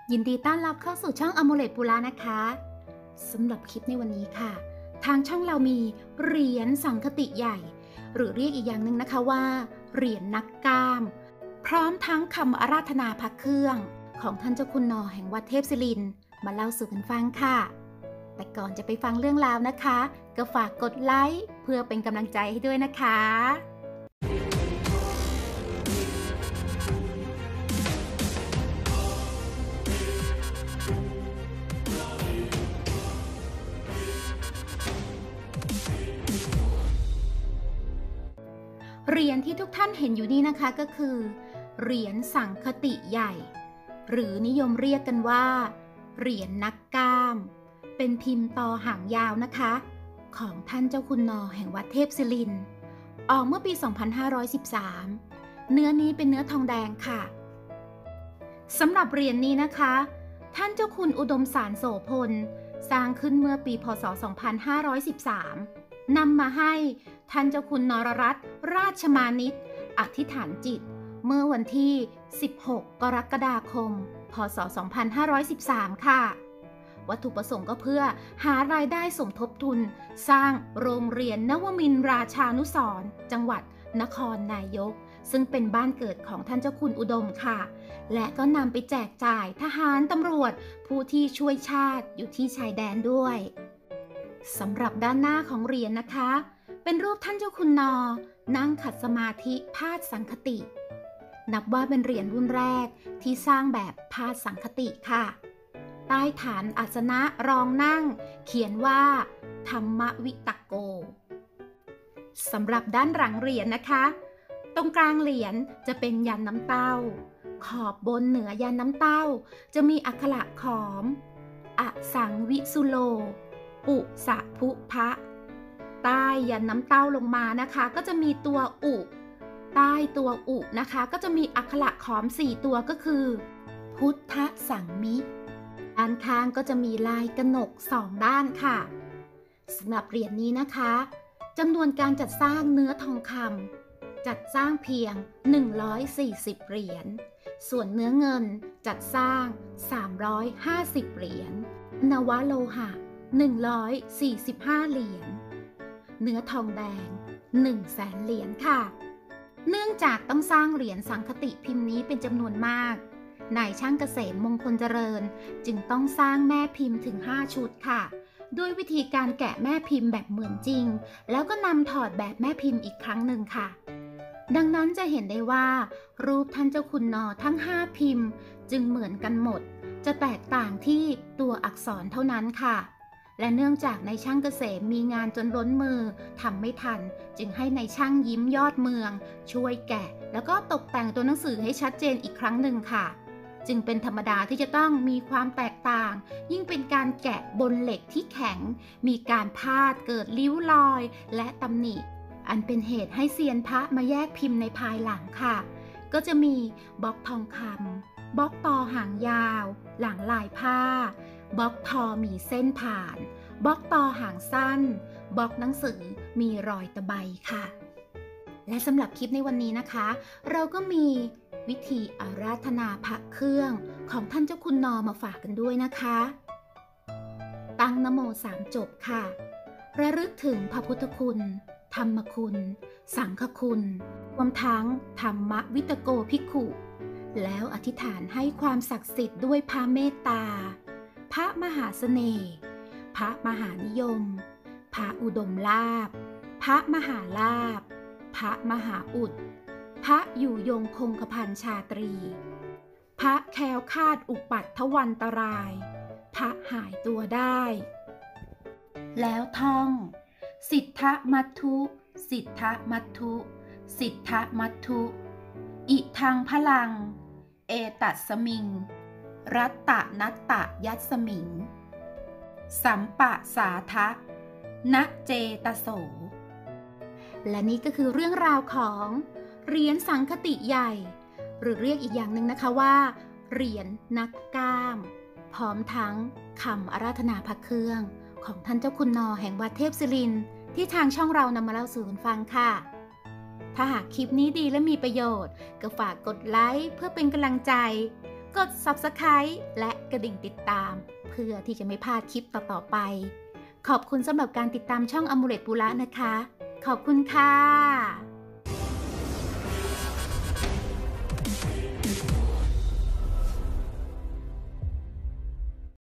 ยินดีต้อนรับเข้าสู่ช่องอ m ม l e t ปุระนะคะสำหรับคลิปในวันนี้ค่ะทางช่องเรามีเหรียญสังคติใหญ่หรือเรียกอีกอย่างหนึ่งนะคะว่าเหรียญนักกล้ามพร้อมทั้งคำอาราธนาพระเครื่องของท่านเจ้าคุณนอแห่งวัดเทพศิรินทร์มาเล่าสู่กันฟังค่ะแต่ก่อนจะไปฟังเรื่องราวนะคะก็ฝากกดไลค์เพื่อเป็นกำลังใจให้ด้วยนะคะเหรียญที่ทุกท่านเห็นอยู่นี่นะคะก็คือเหรียญสังคติใหญ่หรือนิยมเรียกกันว่าเหรียญนักกล้ามเป็นพิมพ์ตอหางยาวนะคะของท่านเจ้าคุณนอแห่งวัดเทพศิรินทร์ออกเมื่อปี 2513 เนื้อนี้เป็นเนื้อทองแดงค่ะสำหรับเหรียญนี้นะคะท่านเจ้าคุณอุดมสารโสพลสร้างขึ้นเมื่อปีพ.ศ. 2513นำมาให้ท่านเจ้าคุณนรรัตน์ราชมานิตอธิษฐานจิตเมื่อวันที่ 16 กรกฎาคม พ.ศ. 2513 ค่ะวัตถุประสงค์ก็เพื่อหารายได้สมทบทุนสร้างโรงเรียนนวมินทราชานุสรณ์จังหวัดนครนายกซึ่งเป็นบ้านเกิดของท่านเจ้าคุณอุดมค่ะและก็นำไปแจกจ่ายทหารตำรวจผู้ที่ช่วยชาติอยู่ที่ชายแดนด้วยสำหรับด้านหน้าของเหรียญนะคะเป็นรูปท่านเจ้าคุณนอนั่งขัดสมาธิพาดสังคตินับว่าเป็นเหรียญรุ่นแรกที่สร้างแบบพาดสังคติค่ะใต้ฐานอาสนะรองนั่งเขียนว่าธรรมวิตโกสำหรับด้านหลังเหรียญนะคะตรงกลางเหรียญจะเป็นยันน้ำเต้าขอบบนเหนือยันน้ำเต้าจะมีอักขระขอมอสังวิสุโลปุสะพุพะใต้ยันน้ำเต้าลงมานะคะก็จะมีตัวอุใต้ตัวอุนะคะก็จะมีอักขระขอม4ตัวก็คือพุทธสังมิด้านข้างก็จะมีลายกนก2ด้านค่ะสำหรับเหรียญนี้นะคะจำนวนการจัดสร้างเนื้อทองคำจัดสร้างเพียง140เหรียญส่วนเนื้อเงินจัดสร้าง350เหรียญนวโลหะ145เหรียญเนื้อทองแดง100,000เหรียญค่ะเนื่องจากต้องสร้างเหรียญสังคติพิมพ์นี้เป็นจำนวนมากนายช่างเกษมมงคลเจริญจึงต้องสร้างแม่พิมพ์ถึง5ชุดค่ะด้วยวิธีการแกะแม่พิมพ์แบบเหมือนจริงแล้วก็นำถอดแบบแม่พิมพ์อีกครั้งหนึ่งค่ะดังนั้นจะเห็นได้ว่ารูปท่านเจ้าคุณนอทั้ง5พิมพ์จึงเหมือนกันหมดจะแตกต่างที่ตัวอักษรเท่านั้นค่ะและเนื่องจากนายช่างเกษมมีงานจนล้นมือทำไม่ทันจึงให้นายช่างยิ้มยอดเมืองช่วยแกะแล้วก็ตกแต่งตัวหนังสือให้ชัดเจนอีกครั้งหนึ่งค่ะจึงเป็นธรรมดาที่จะต้องมีความแตกต่างยิ่งเป็นการแกะบนเหล็กที่แข็งมีการพาดเกิดริ้วรอยและตำหนิอันเป็นเหตุให้เซียนพระมาแยกพิมพ์ในภายหลังค่ะก็จะมีบล็อกทองคำบล็อกตอหางยาวหลังลายผ้าบล็อกทอมีเส้นผ่านบล็อกตอหางสั้นบล็อกหนังสือมีรอยตะไบค่ะและสำหรับคลิปในวันนี้นะคะเราก็มีวิธีอาราธนาพระเครื่องของท่านเจ้าคุณนอมาฝากกันด้วยนะคะตั้งนะโม3จบค่ะระลึกถึงพระพุทธคุณธรรมคุณสังฆคุณรวมทั้งธรรมวิตโกภิกขุแล้วอธิษฐานให้ความศักดิ์สิทธิ์ด้วยพระเมตตาพระมหาเสน่ห์พระมหานิยมพระอุดมลาภพระมหาลาภพระมหาอุดพระอยู่ยงคงกพันชาตรีพระแคล้วคลาดอุปัตถวันตรายพระหายตัวได้แล้วท่องสิทธมัทธุสิทธมัทธุสิทธมัทธุอิทังพลังเอตัสมิงรัตตะนัตตะยัสมิงสัมปะสาทะณเจตโสและนี่ก็คือเรื่องราวของเหรียญสังคติใหญ่หรือเรียกอีกอย่างหนึ่งนะคะว่าเหรียญนักกล้ามพร้อมทั้งคำอาราธนาพระเครื่องของท่านเจ้าคุณนอแห่งวัดเทพศิรินทร์ที่ทางช่องเรานำมาเล่าสู่กันฟังค่ะถ้าหากคลิปนี้ดีและมีประโยชน์ก็ฝากกดไลค์เพื่อเป็นกำลังใจกด Subscribe และกระดิ่งติดตามเพื่อที่จะไม่พลาดคลิปต่อๆไปขอบคุณสำหรับการติดตามช่องอมูเลตปุระนะคะขอบคุณค่ะ